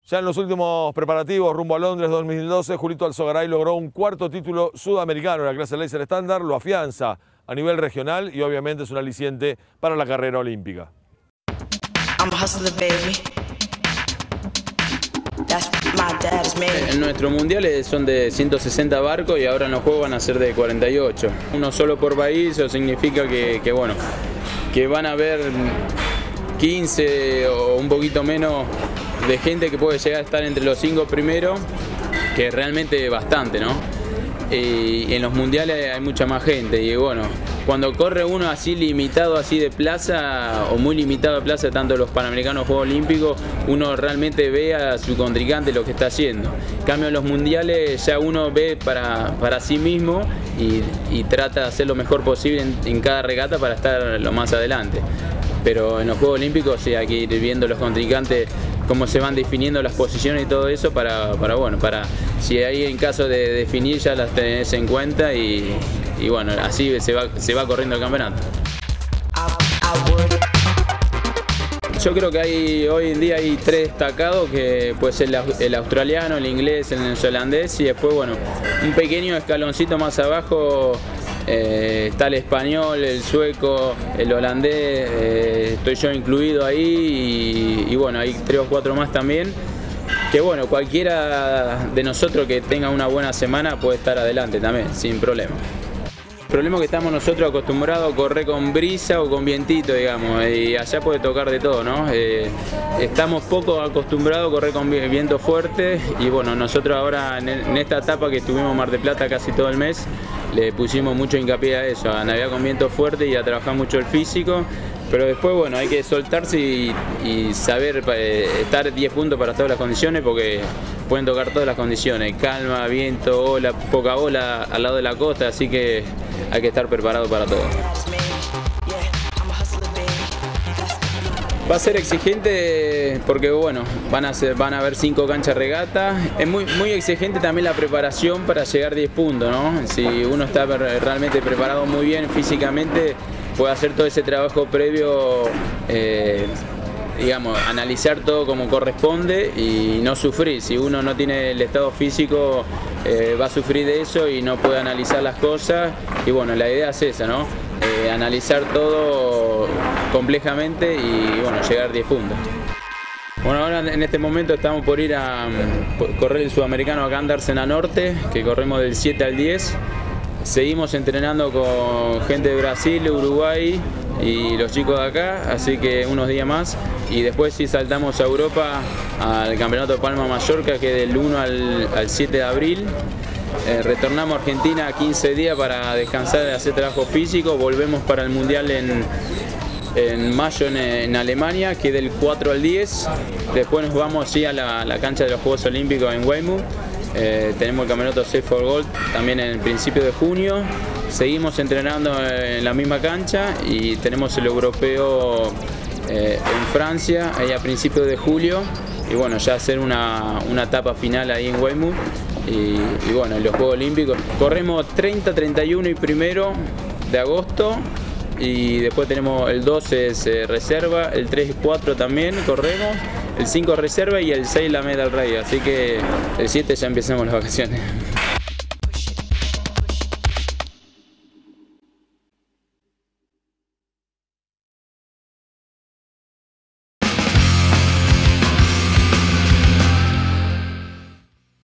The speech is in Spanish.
Ya en los últimos preparativos rumbo a Londres 2012, Julito Alzogaray logró un cuarto título sudamericano en la clase Laser estándar, lo afianza a nivel regional y obviamente es un aliciente para la carrera olímpica. En nuestros mundiales son de 160 barcos y ahora en los juegos van a ser de 48. Uno solo por país, eso significa que van a haber 15 o un poquito menos de gente que puede llegar a estar entre los 5 primeros, que es realmente bastante, ¿no? Y en los mundiales hay mucha más gente y bueno, cuando corre uno así limitado así de plaza o muy limitado de plaza, tanto los Panamericanos Juegos Olímpicos, uno realmente ve a su contrincante lo que está haciendo. En cambio en los mundiales ya uno ve para sí mismo y trata de hacer lo mejor posible en cada regata para estar lo más adelante. Pero en los Juegos Olímpicos sí hay que ir viendo los contrincantes cómo se van definiendo las posiciones y todo eso para si hay en caso de definir ya las tenés en cuenta y bueno, así se va corriendo el campeonato. Yo creo que hoy en día hay 3 destacados, que puede ser el australiano, el inglés, el neozelandés y después bueno, un pequeño escaloncito más abajo está el español, el sueco, el holandés, estoy yo incluido ahí y bueno, hay 3 o 4 más también, que bueno, cualquiera de nosotros que tenga una buena semana puede estar adelante también, sin problema. El problema es que estamos nosotros acostumbrados a correr con brisa o con vientito, digamos, y allá puede tocar de todo, ¿no? Estamos poco acostumbrados a correr con viento fuerte y bueno, nosotros ahora en esta etapa que estuvimos en Mar del Plata casi todo el mes, le pusimos mucho hincapié a eso, a navegar con viento fuerte y a trabajar mucho el físico, pero después bueno, hay que soltarse y saber estar 10 puntos para todas las condiciones porque pueden tocar todas las condiciones, calma, viento, ola, poca ola al lado de la costa, así que hay que estar preparado para todo. Va a ser exigente porque bueno, van a haber 5 canchas regata. Es muy exigente también la preparación para llegar 10 puntos, ¿no? Si uno está realmente preparado muy bien físicamente, puede hacer todo ese trabajo previo, digamos, analizar todo como corresponde y no sufrir. Si uno no tiene el estado físico, va a sufrir de eso y no puede analizar las cosas. Y bueno, la idea es esa, ¿no? Analizar todo complejamente y bueno, llegar 10 puntos. Bueno, ahora en este momento estamos por ir a correr el sudamericano acá en Dársena Norte, que corremos del 7 al 10. Seguimos entrenando con gente de Brasil, Uruguay y los chicos de acá, así que unos días más. Y después sí saltamos a Europa al Campeonato de Palma Mallorca, que es del 1 al 7 de abril. Retornamos a Argentina 15 días para descansar y hacer trabajo físico. Volvemos para el Mundial en mayo en Alemania, que es del 4 al 10. Después nos vamos así a la cancha de los Juegos Olímpicos en Weymouth. Tenemos el campeonato Safe for Gold también en el principio de junio. Seguimos entrenando en la misma cancha y tenemos el europeo en Francia ahí a principios de julio y bueno, ya hacer una etapa final ahí en Weymouth y bueno, en los Juegos Olímpicos corremos 30, 31 y 1 de agosto y después tenemos el 12 es reserva, el 3 y 4 también corremos, el 5 reserva y el 6 la Medal Race, así que el 7 ya empezamos las vacaciones.